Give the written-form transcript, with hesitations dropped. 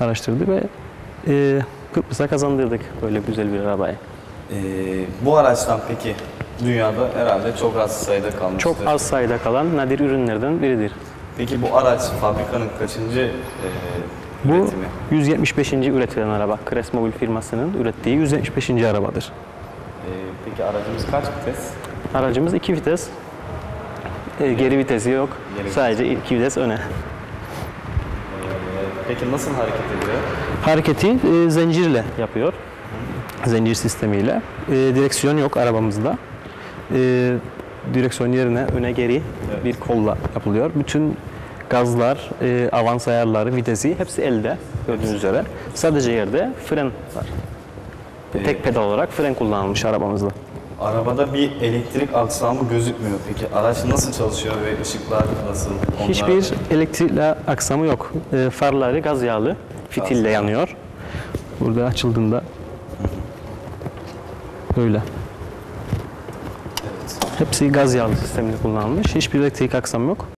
araştırdı ve Kıbrıs'a kazandırdık böyle güzel bir arabayı. Bu araçtan peki dünyada herhalde çok az sayıda kalmıştır. Çok az sayıda kalan nadir ürünlerden biridir. Peki bu araç fabrikanın kaçıncı Bu üretimi? 175. üretilen araba. Cresmobil firmasının ürettiği 175. arabadır. Peki aracımız kaç vites? Aracımız 2 vites. Geri vitesi yok. Sadece 2 vites öne. Peki nasıl hareket ediyor? Hareketi zincirle yapıyor. Zincir sistemiyle. Direksiyon yok arabamızda. Direksiyon yerine öne geri bir kolla yapılıyor. Bütün gazlar, avans ayarları, vitesi hepsi elde gördüğünüz üzere. Sadece yerde fren var. Tek pedal olarak fren kullanılmış arabamızda. Arabada bir elektrik aksamı gözükmüyor. Peki araç nasıl çalışıyor ve ışıklar nasıl? Hiçbir elektrikli aksamı yok. Farları gaz yağlı fitille yanıyor. Burada açıldığında böyle. Evet. Hepsi gaz yağlı sisteminde kullanılmış. Hiçbir elektrik aksamı yok.